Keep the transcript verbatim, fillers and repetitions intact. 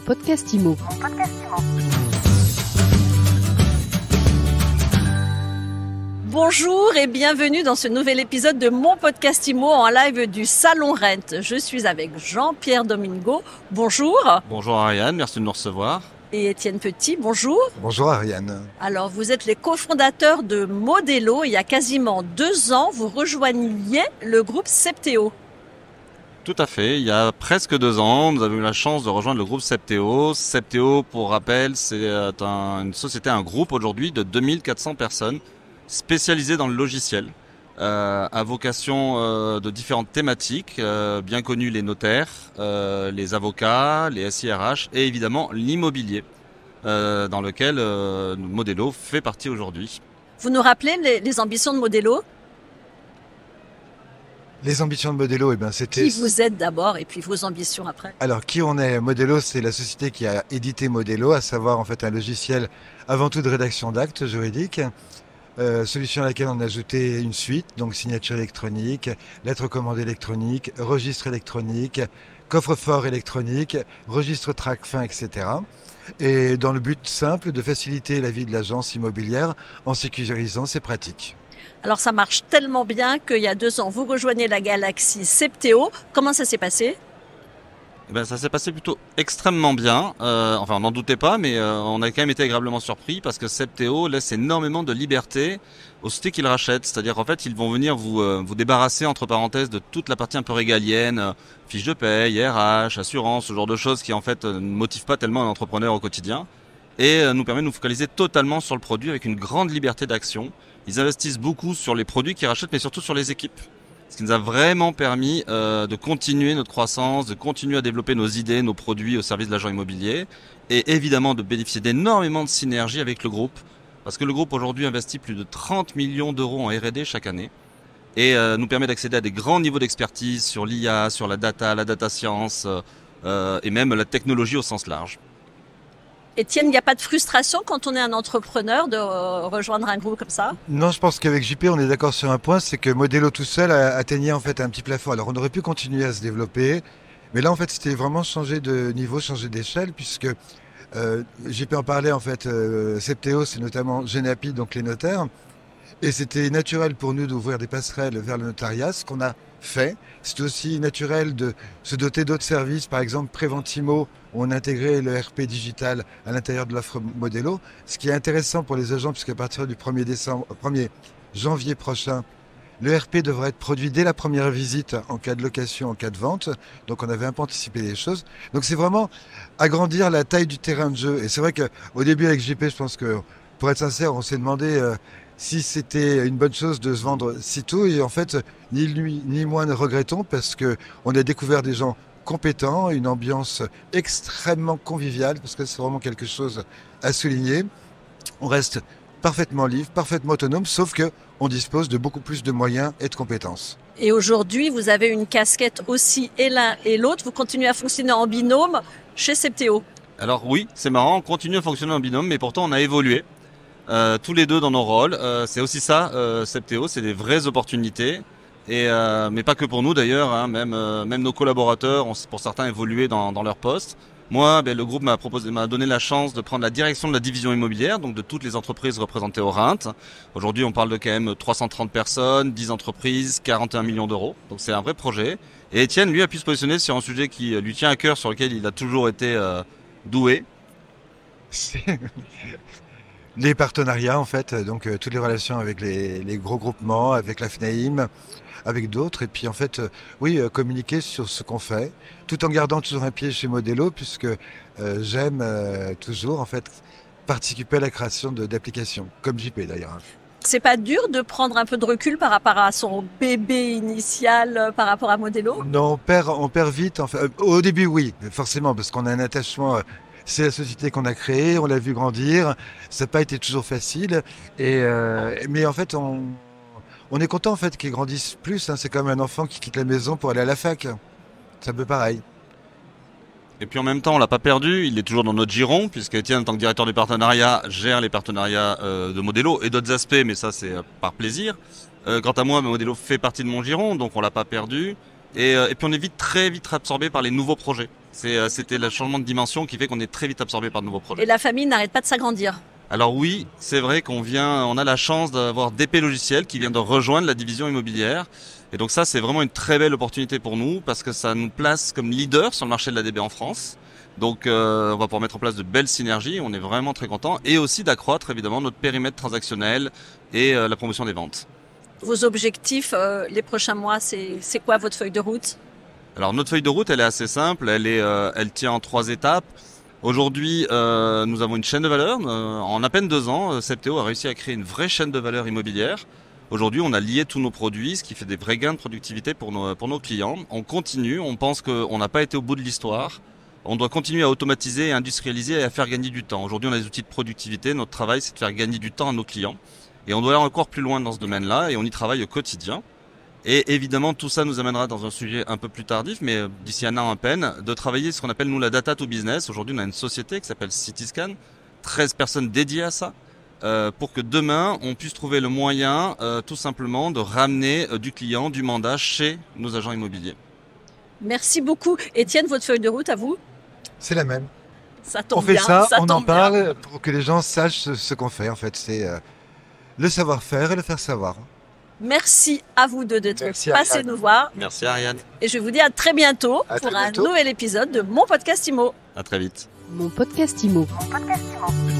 podcast Imo. Mon podcast Imo. Bonjour et bienvenue dans ce nouvel épisode de mon podcast Imo en live du Salon Rent. Je suis avec Jean-Pierre Domingo. Bonjour. Bonjour Ariane, merci de nous recevoir. Et Étienne Petit, bonjour. Bonjour Ariane. Alors vous êtes les cofondateurs de Modelo. Il y a quasiment deux ans, vous rejoigniez le groupe Septéo. Tout à fait, il y a presque deux ans, nous avons eu la chance de rejoindre le groupe Septéo. Septéo, pour rappel, c'est un, une société, un groupe aujourd'hui de deux mille quatre cents personnes spécialisées dans le logiciel, euh, à vocation euh, de différentes thématiques, euh, bien connues les notaires, euh, les avocats, les S I R H et évidemment l'immobilier, euh, dans lequel euh, Modelo fait partie aujourd'hui. Vous nous rappelez les, les ambitions de Modelo ? Les ambitions de Modelo, eh ben, c'était... Qui vous êtes d'abord et puis vos ambitions après ? Alors, qui on est ? Modelo, c'est la société qui a édité Modelo, à savoir en fait un logiciel avant tout de rédaction d'actes juridiques, euh, solution à laquelle on a ajouté une suite, donc signature électronique, lettre commande électronique, registre électronique, coffre-fort électronique, registre trac-fin, et cetera. Et dans le but simple de faciliter la vie de l'agence immobilière en sécurisant ses pratiques. Alors ça marche tellement bien qu'il y a deux ans, vous rejoignez la galaxie Septéo. Comment ça s'est passé ? Eh ben, ça s'est passé plutôt extrêmement bien. Euh, enfin, on n'en doutait pas, mais euh, on a quand même été agréablement surpris parce que Septéo laisse énormément de liberté aux sociétés qu'ils rachètent. C'est-à-dire qu'en fait, ils vont venir vous, euh, vous débarrasser, entre parenthèses, de toute la partie un peu régalienne, euh, fiche de paye, R H, assurance, ce genre de choses qui en fait euh, ne motivent pas tellement un entrepreneur au quotidien et euh, nous permet de nous focaliser totalement sur le produit avec une grande liberté d'action. Ils investissent beaucoup sur les produits qu'ils rachètent, mais surtout sur les équipes. Ce qui nous a vraiment permis euh, de continuer notre croissance, de continuer à développer nos idées, nos produits au service de l'agent immobilier et évidemment de bénéficier d'énormément de synergies avec le groupe. Parce que le groupe aujourd'hui investit plus de trente millions d'euros en R et D chaque année et euh, nous permet d'accéder à des grands niveaux d'expertise sur l'I A, sur la data, la data science euh, et même la technologie au sens large. Étienne, il n'y a pas de frustration quand on est un entrepreneur de rejoindre un groupe comme ça ? Non, je pense qu'avec J P, on est d'accord sur un point, c'est que Modelo tout seul a atteignait en fait un petit plafond. Alors on aurait pu continuer à se développer, mais là en fait c'était vraiment changer de niveau, changer d'échelle, puisque euh, J P en parlait en fait, euh, Septéo c'est notamment Genapi, donc les notaires, et c'était naturel pour nous d'ouvrir des passerelles vers le notariat, ce qu'on a fait. C'est aussi naturel de se doter d'autres services, par exemple Préventimo, où on a intégré le R P digital à l'intérieur de l'offre Modelo. Ce qui est intéressant pour les agents, puisqu'à partir du premier décembre, premier janvier prochain, le R P devrait être produit dès la première visite en cas de location, en cas de vente. Donc on avait un peu anticipé les choses. Donc c'est vraiment agrandir la taille du terrain de jeu. Et c'est vrai qu'au début avec J P, je pense que, pour être sincère, on s'est demandé euh, si c'était une bonne chose de se vendre si tôt. Et en fait, ni lui ni moi ne regrettons, parce qu'on a découvert des gens compétents, une ambiance extrêmement conviviale, parce que c'est vraiment quelque chose à souligner. On reste parfaitement libre, parfaitement autonome, sauf que on dispose de beaucoup plus de moyens et de compétences. Et aujourd'hui, vous avez une casquette aussi et l'un et l'autre. Vous continuez à fonctionner en binôme chez Septéo. Alors oui, c'est marrant, on continue à fonctionner en binôme, mais pourtant on a évolué. Euh, tous les deux dans nos rôles. Euh, c'est aussi ça, euh, Septéo, c'est des vraies opportunités. Et euh, mais pas que pour nous d'ailleurs, hein, même euh, même nos collaborateurs ont pour certains évolué dans dans leur poste. Moi, ben, le groupe m'a proposé, m'a donné la chance de prendre la direction de la division immobilière, donc de toutes les entreprises représentées au Rent. Aujourd'hui, on parle de quand même trois cent trente personnes, dix entreprises, quarante et un millions d'euros. Donc c'est un vrai projet. Et Étienne, lui, a pu se positionner sur un sujet qui lui tient à cœur, sur lequel il a toujours été euh, doué. Les partenariats en fait, donc euh, toutes les relations avec les, les gros groupements, avec la F N A I M, avec d'autres, et puis en fait, euh, oui, euh, communiquer sur ce qu'on fait, tout en gardant toujours un pied chez Modelo, puisque euh, j'aime euh, toujours en fait participer à la création de, d'applications, comme J P d'ailleurs. C'est pas dur de prendre un peu de recul par rapport à son bébé initial, euh, par rapport à Modelo ? Non, on perd, on perd vite. En fait. Euh, au début, oui, forcément, parce qu'on a un attachement. Euh, C'est la société qu'on a créée, on l'a vu grandir. Ça n'a pas été toujours facile, et euh, mais en fait, on On est content en fait qu'ils grandissent plus, hein. C'est comme un enfant qui quitte la maison pour aller à la fac. C'est un peu pareil. Et puis en même temps, on l'a pas perdu, il est toujours dans notre giron, puisque Étienne, en tant que directeur du partenariat, gère les partenariats euh, de Modelo et d'autres aspects, mais ça c'est euh, par plaisir. Euh, quant à moi, Modelo fait partie de mon giron, donc on l'a pas perdu. Et, euh, et puis on est vite, très vite absorbé par les nouveaux projets. C'est, euh, c'était le changement de dimension qui fait qu'on est très vite absorbé par de nouveaux projets. Et la famille n'arrête pas de s'agrandir. Alors oui, c'est vrai qu'on vient, on a la chance d'avoir D P Logiciel qui vient de rejoindre la division immobilière. Et donc ça, c'est vraiment une très belle opportunité pour nous parce que ça nous place comme leader sur le marché de la D B en France. Donc euh, on va pouvoir mettre en place de belles synergies, on est vraiment très contents. Et aussi d'accroître évidemment notre périmètre transactionnel et euh, la promotion des ventes. Vos objectifs, euh, les prochains mois, c'est, c'est quoi votre feuille de route? Alors notre feuille de route, elle est assez simple, elle, est, euh, elle tient en trois étapes. Aujourd'hui, euh, nous avons une chaîne de valeur. Euh, en à peine deux ans, Septéo a réussi à créer une vraie chaîne de valeur immobilière. Aujourd'hui, on a lié tous nos produits, ce qui fait des vrais gains de productivité pour nos, pour nos clients. On continue, on pense qu'on n'a pas été au bout de l'histoire. On doit continuer à automatiser, à industrialiser et à faire gagner du temps. Aujourd'hui, on a des outils de productivité. Notre travail, c'est de faire gagner du temps à nos clients. Et on doit aller encore plus loin dans ce domaine-là et on y travaille au quotidien. Et évidemment, tout ça nous amènera dans un sujet un peu plus tardif, mais d'ici un an à peine, de travailler ce qu'on appelle nous la data to business. Aujourd'hui, on a une société qui s'appelle Cityscan, treize personnes dédiées à ça, euh, pour que demain, on puisse trouver le moyen, euh, tout simplement, de ramener euh, du client, du mandat chez nos agents immobiliers. Merci beaucoup. Étienne, votre feuille de route à vous? C'est la même. Ça tombe On fait bien, ça, ça on en tombe bien. parle pour que les gens sachent ce, ce qu'on fait. En fait, c'est euh, le savoir-faire et le faire savoir. Merci à vous deux d'être Merci, passés Ariane. nous voir. Merci Ariane. Et je vous dis à très bientôt À pour très un bientôt. nouvel épisode de Mon Podcast Immo. À très vite. Mon podcast Immo. Mon podcast Immo.